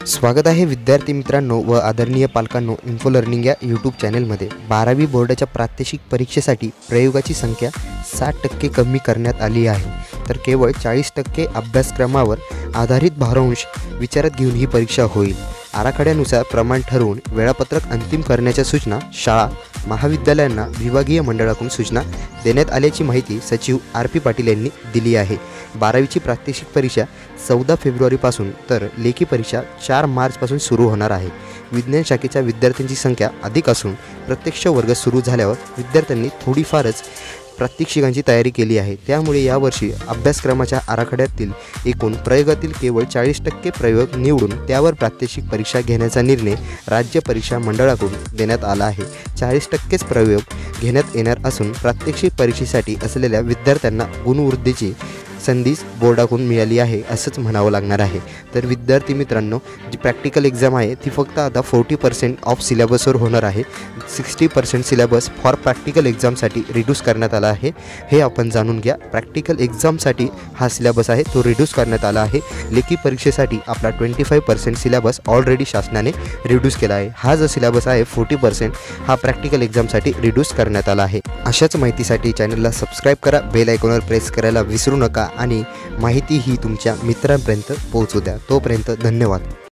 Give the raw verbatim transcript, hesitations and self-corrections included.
स्वागत आहे विद्यार्थी मित्रांनो व आदरणीय पालकांनो इन्फो लर्निंग या यूट्यूब चॅनलमध्ये। बारावी बोर्डाच्या प्रात्यक्षिक परीक्षेसाठी प्रयोगाची संख्या साठ टक्के कमी करण्यात आली आहे, तर केवळ चाळीस टक्के अभ्यासक्रमावर आधारित भारांश विचारात घेऊन ही परीक्षा होईल। आराखड्यानुसार प्रमाण ठरवून वेळापत्रक अंतिम करण्याच्या सूचना शाळा महाविद्यालयांना विभागीय मंडळाकडून सूचना देण्यात आल्याची माहिती सचिव आर पी पाटील यांनी दिली आहे। बारावीची प्रात्यक्षिक परीक्षा चौदा फेब्रुवारीपासून तर लेखी परीक्षा चार मार्चपासून सुरू होणार आहे। विज्ञान शाखेच्या विद्यार्थ्यांची संख्या अधिक असून प्रत्यक्ष वर्ग सुरू झाल्यावर विद्यार्थ्यांनी थोडीफारच प्रात्यक्षिकांची तयारी केली आहे, त्यामुळे यावर्षी अभ्यासक्रमाच्या आराखड्यातील एकूण प्रयोगातील केवळ चाळीस टक्के प्रयोग निवडून त्यावर प्रात्यक्षिक परीक्षा घेण्याचा निर्णय राज्य परीक्षा मंडळाकडून देण्यात आला आहे। चाळीस टक्केच प्रयोग घेण्यात येणार असून प्रात्यक्षिक परीक्षेसाठी असलेल्या विद्यार्थ्यांना गुणवृद्धीची संधी बोर्डाकडून मिळाली आहे असंच म्हणावं लागणार आहे। तर विद्यार्थी मित्रांनो, जी प्रॅक्टिकल एक्झाम आहे ती फक्त आता फोर्टी पर्सेंट ऑफ सिलेबसवर होणार आहे। Sixty percent syllabus for practical एक्झामसाठी रिड्यूस करण्यात आला आहे, हे आपण जाणून घ्या। प्रॅक्टिकल एक्झामसाठी हा सिलेबस आहे तो रिड्यूस करण्यात आला आहे। लेखी परीक्षेसाठी आपला twenty five percent syllabus already शासनाने रिड्यूस केला आहे। हा जो सिलेबस आहे फोर्टी पर्सेंट हा प्रॅक्टिकल एक्झामसाठी रिड्यूस करण्यात आला आहे। अशाच माहितीसाठी चॅनलला सबस्क्राईब करा, बेल आयकॉनवर प्रेस करायला विसरू नका आणि माहिती ही तुमच्या मित्रांपर्यंत पोहोचू द्या। तोपर्यंत धन्यवाद।